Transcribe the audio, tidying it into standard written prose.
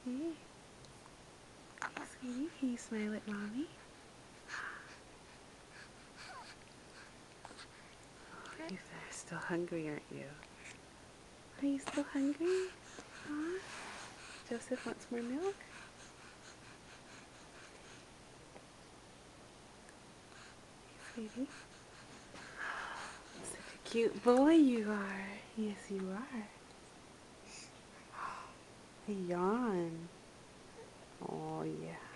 Hey. Sweetie, can you smile at Mommy? Oh, you are still hungry, aren't you? Are you still hungry? Huh? Joseph wants more milk? Hey, sweetie. Such a cute boy you are. Yes, you are. Hey, yawn. Oh, yeah.